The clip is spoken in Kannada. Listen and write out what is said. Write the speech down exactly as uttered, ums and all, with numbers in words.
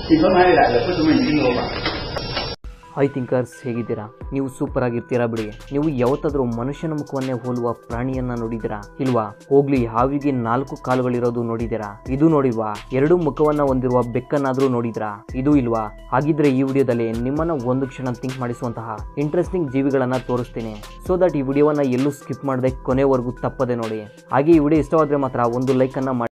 ಹಾಯ್ ಥಿಂಕರ್ಸ್, ಹೇಗಿದ್ದೀರಾ? ನೀವು ಸೂಪರ್ ಆಗಿರ್ತೀರಾ ಬಿಡಿ. ನೀವು ಯಾವತ್ತಾದ್ರೂ ಮನುಷ್ಯನ ಮುಖವನ್ನೇ ಹೋಲುವ ಪ್ರಾಣಿಯನ್ನ ನೋಡಿದಿರಾ ಇಲ್ವಾ? ಹೋಗ್ಲಿ, ಹಾವಿಗೆ ನಾಲ್ಕು ಕಾಲುಗಳಿರೋದು ನೋಡಿದಿರಾ? ಇದು ನೋಡಿಲ್ವಾ? ಎರಡು ಮುಖವನ್ನ ಹೊಂದಿರುವ ಬೆಕ್ಕನ್ನಾದ್ರೂ ನೋಡಿದ್ರಾ? ಇದು ಇಲ್ವಾ? ಹಾಗಿದ್ರೆ ಈ ವಿಡಿಯೋದಲ್ಲಿ ನಿಮ್ಮನ್ನ ಒಂದು ಕ್ಷಣ ಥಿಂಕ್ ಮಾಡಿಸುವಂತಹ ಇಂಟ್ರೆಸ್ಟಿಂಗ್ ಜೀವಿಗಳನ್ನ ತೋರಿಸ್ತೀನಿ. ಸೊ ದಟ್ ಈ ವಿಡಿಯೋವನ್ನ ಎಲ್ಲೂ ಸ್ಕಿಪ್ ಮಾಡದೆ ಕೊನೆವರೆಗೂ ತಪ್ಪದೆ ನೋಡಿ. ಹಾಗೆ ಈ ವಿಡಿಯೋ ಇಷ್ಟವಾದ್ರೆ ಮಾತ್ರ ಒಂದು ಲೈಕ್ ಅನ್ನ ಮಾಡಿ.